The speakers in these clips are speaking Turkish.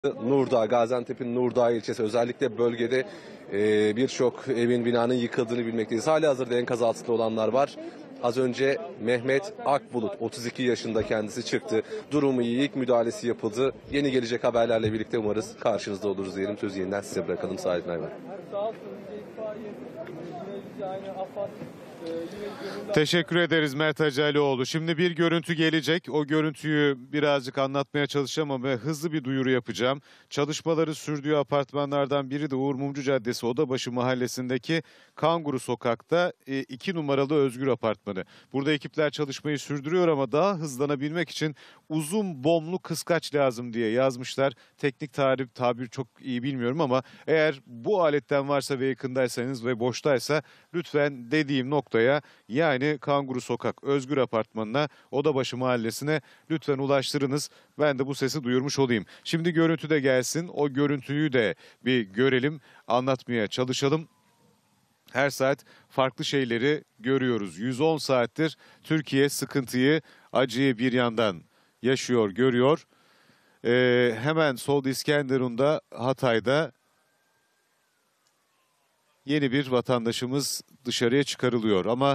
Nurdağ, Gaziantep'in Nurdağ ilçesi, özellikle bölgede birçok evin, binanın yıkıldığını bilmekteyiz. Halihazırda enkaz altında olanlar var. Az önce Mehmet Akbulut, 32 yaşında, kendisi çıktı. Durumu iyi, ilk müdahalesi yapıldı. Yeni gelecek haberlerle birlikte umarız karşınızda oluruz diyelim. Sözü yeniden size bırakalım Saadet Ayvan. Teşekkür ederiz Mert Hacalioğlu. Şimdi bir görüntü gelecek. O görüntüyü birazcık anlatmaya çalışacağım ama hızlı bir duyuru yapacağım. Çalışmaları sürdüğü apartmanlardan biri de Uğur Mumcu Caddesi Odabaşı Mahallesi'ndeki Kanguru Sokak'ta 2 numaralı Özgür Apartmanı. Burada ekipler çalışmayı sürdürüyor ama daha hızlanabilmek için uzun bomlu kıskaç lazım diye yazmışlar. Teknik tabir çok iyi bilmiyorum ama eğer bu aletten varsa ve yakındaysanız ve boştaysa lütfen dediğim noktaya, yani Kanguru Sokak Özgür Apartmanı'na, Odabaşı Mahallesi'ne lütfen ulaştırınız. Ben de bu sesi duyurmuş olayım. Şimdi görüntü de gelsin. O görüntüyü de bir görelim, anlatmaya çalışalım. Her saat farklı şeyleri görüyoruz. 110 saattir Türkiye sıkıntıyı, acıyı bir yandan yaşıyor, görüyor. Hemen sol İskenderun'da, Hatay'da yeni bir vatandaşımız dışarıya çıkarılıyor. Ama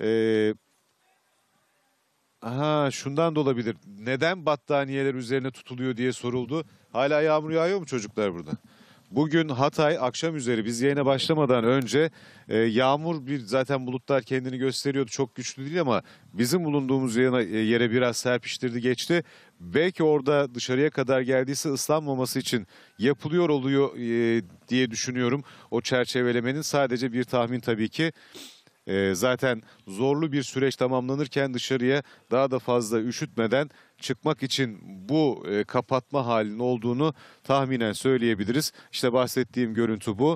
şundan da olabilir. Neden battaniyeler üzerine tutuluyor diye soruldu. Hala yağmur yağıyor mu çocuklar burada? Bugün Hatay akşam üzeri, biz yayına başlamadan önce yağmur, zaten bulutlar kendini gösteriyordu. Çok güçlü değil ama bizim bulunduğumuz yere biraz serpiştirdi geçti. Belki orada dışarıya kadar geldiyse ıslanmaması için yapılıyor oluyor diye düşünüyorum. O çerçevelemenin sadece bir tahmin tabii ki. Zaten zorlu bir süreç tamamlanırken dışarıya daha da fazla üşütmeden çıkmak için bu kapatma halinin olduğunu tahminen söyleyebiliriz. İşte bahsettiğim görüntü bu.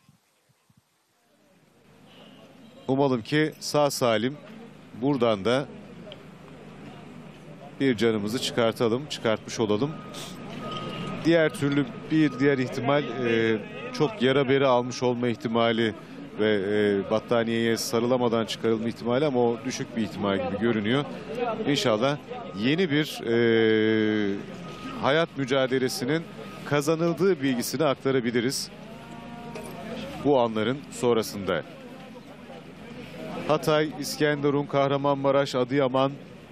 Umalım ki sağ salim buradan da bir canımızı çıkartmış olalım. Diğer türlü bir diğer ihtimal çok yara bere almış olma ihtimali ve battaniyeye sarılamadan çıkarılma ihtimali, ama o düşük bir ihtimal gibi görünüyor. İnşallah yeni bir hayat mücadelesinin kazanıldığı bilgisini aktarabiliriz bu anların sonrasında. Hatay, İskenderun, Kahramanmaraş, Adıyaman,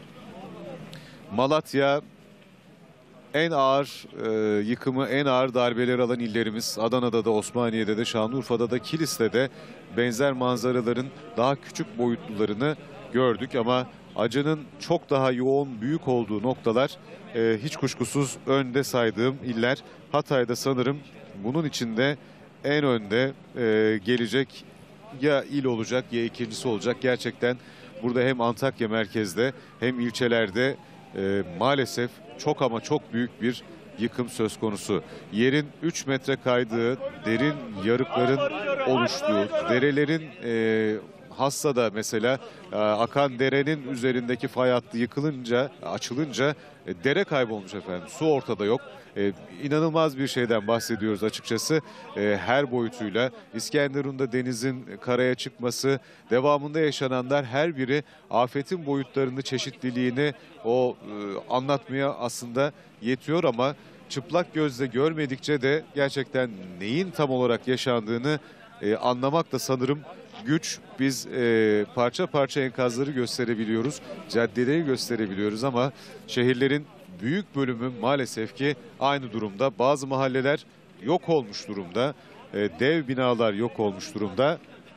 Malatya en ağır yıkımı, en ağır darbeleri alan illerimiz. Adana'da da, Osmaniye'de de, Şanlıurfa'da da, Kilis'te de benzer manzaraların daha küçük boyutlularını gördük. Ama acının çok daha yoğun, büyük olduğu noktalar hiç kuşkusuz önde saydığım iller. Hatay'da sanırım bunun içinde en önde gelecek ya il olacak ya ikincisi olacak. Gerçekten burada hem Antakya merkezde hem ilçelerde maalesef çok ama çok büyük bir yıkım söz konusu. Yerin 3 metre kaydığı, derin yarıkların oluştuğu, derelerin Hassa'da mesela akan derenin üzerindeki fay hattı açılınca dere kaybolmuş efendim. Su ortada yok. İnanılmaz bir şeyden bahsediyoruz açıkçası. Her boyutuyla İskenderun'da denizin karaya çıkması, devamında yaşananlar, her biri afetin boyutlarını, çeşitliliğini anlatmaya aslında yetiyor ama çıplak gözle görmedikçe de gerçekten neyin tam olarak yaşandığını anlamak da sanırım güç. Biz parça parça enkazları gösterebiliyoruz, caddeleri gösterebiliyoruz ama şehirlerin büyük bölümü maalesef ki aynı durumda. Bazı mahalleler yok olmuş durumda, dev binalar yok olmuş durumda.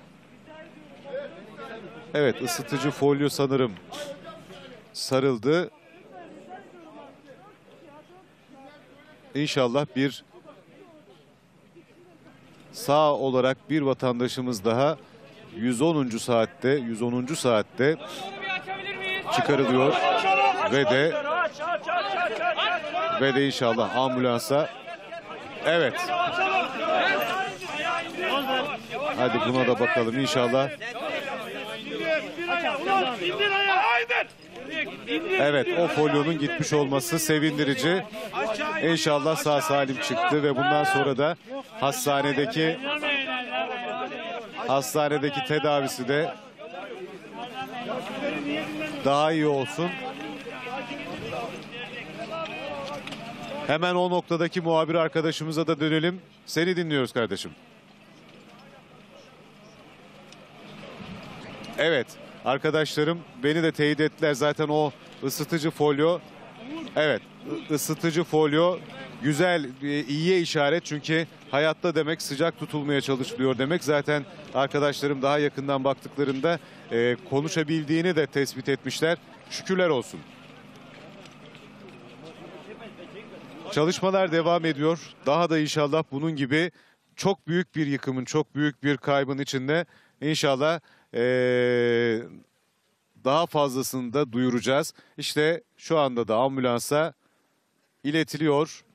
Evet, ısıtıcı folyo sanırım sarıldı. İnşallah bir sağ olarak bir vatandaşımız daha 110. saatte çıkarılıyor ve de inşallah ambulansa. Evet. Hadi buna da bakalım inşallah. Evet, o folyonun gitmiş olması sevindirici. İnşallah sağ salim çıktı ve bundan sonra da hastanedeki tedavisi de daha iyi olsun. Hemen o noktadaki muhabir arkadaşımıza da dönelim. Seni dinliyoruz kardeşim. Evet, arkadaşlarım beni de teyit ettiler. Zaten o ısıtıcı folyo, evet, ısıtıcı folyo güzel, iyiye işaret. Çünkü hayatta demek sıcak tutulmaya çalışılıyor demek. Zaten arkadaşlarım daha yakından baktıklarında konuşabildiğini de tespit etmişler. Şükürler olsun. Çalışmalar devam ediyor. Daha da inşallah bunun gibi çok büyük bir yıkımın, çok büyük bir kaybın içinde inşallah daha fazlasını da duyuracağız. İşte şu anda da ambulansa iletiliyor.